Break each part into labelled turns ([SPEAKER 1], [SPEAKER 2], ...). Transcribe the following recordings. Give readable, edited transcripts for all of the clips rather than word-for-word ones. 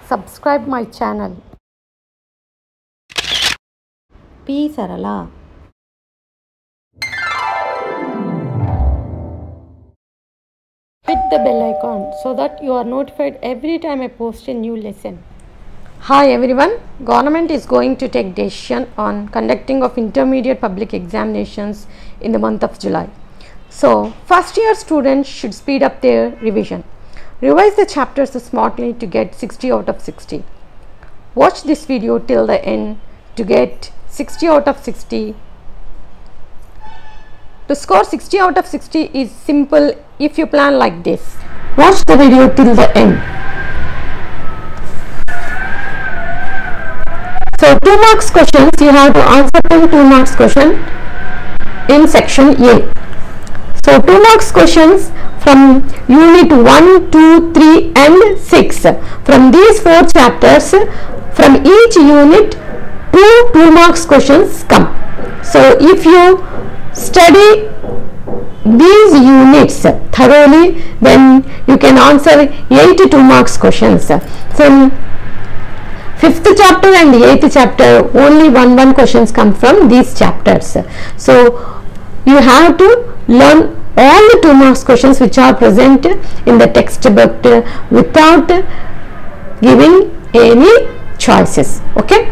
[SPEAKER 1] Subscribe my channel. P. Sarala. Hit the bell icon so that you are notified every time I post a new lesson. Hi everyone, government is going to take decision on conducting of intermediate public examinations in the month of July. So first year students should speed up their revision. Revise the chapters smartly to get 60 out of 60. Watch this video till the end to get 60 out of 60. To score 60 out of 60 is simple if you plan like this. Watch the video till the end. So 2 marks questions, you have to answer them 2 marks question in section A. So 2 marks questions from unit 1, 2, 3 and 6. From these 4 chapters, from each unit 2 marks questions come. So if you study these units thoroughly, then you can answer 8 2 marks questions. From 5th chapter and 8th chapter, only 1 questions come from these chapters. So you have to learn all the 2 marks questions which are present in the textbook without giving any choices. Okay,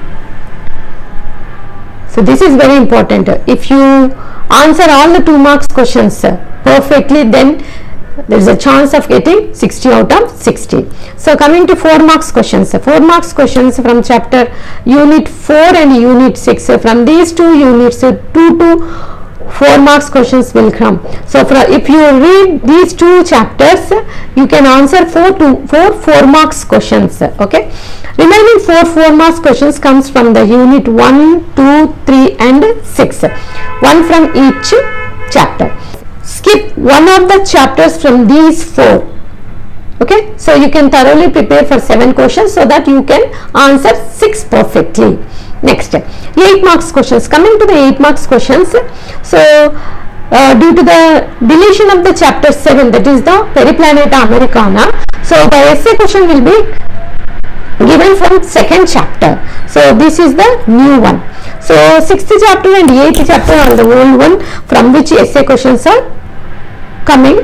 [SPEAKER 1] so this is very important. If you answer all the 2 marks questions perfectly, then there is a chance of getting 60 out of 60. So coming to 4 marks questions. 4 marks questions from chapter unit 4 and unit 6. From these 2 units, 2 to 4 marks questions will come. So if you read these 2 chapters, you can answer 4 marks questions. Okay, remaining 4 marks questions comes from the unit 1, 2, 3 and 6. 1 from each chapter. Skip one of the chapters from these 4. Okay, so you can thoroughly prepare for 7 questions so that you can answer 6 perfectly. Next, 8 marks questions. Coming to the 8 marks questions, so due to the deletion of the chapter 7, that is the Periplaneta Americana, so the essay question will be given from 2nd chapter. So this is the new one. So 6th chapter and 8th chapter are the old one, from which essay questions are coming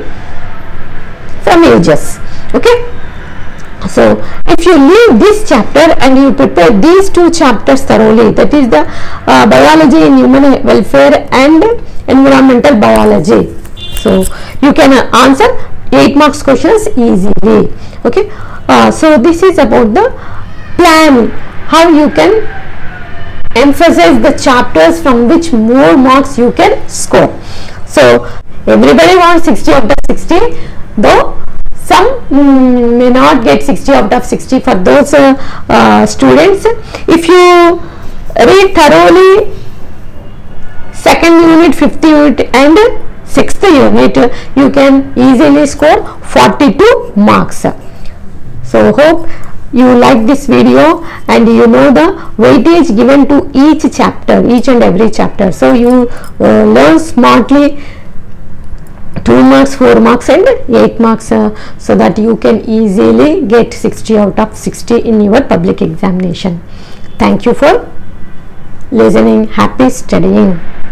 [SPEAKER 1] from ages. Okay, so if you leave this chapter and you prepare these 2 chapters thoroughly, that is the biology in human welfare and environmental biology, so you can answer 8 marks questions easily. Okay, so this is about the plan, how you can emphasize the chapters from which more marks you can score. So everybody wants 60 out of 60, though some may not get 60 out of 60. For those students, if you read thoroughly 2nd unit, 5th unit and 6th unit, you can easily score 42 marks. So hope you like this video and you know the weightage given to each chapter, each and every chapter. So you learn smartly 2 marks, 4 marks and 8 marks so that you can easily get 60 out of 60 in your public examination. Thank you for listening. Happy studying.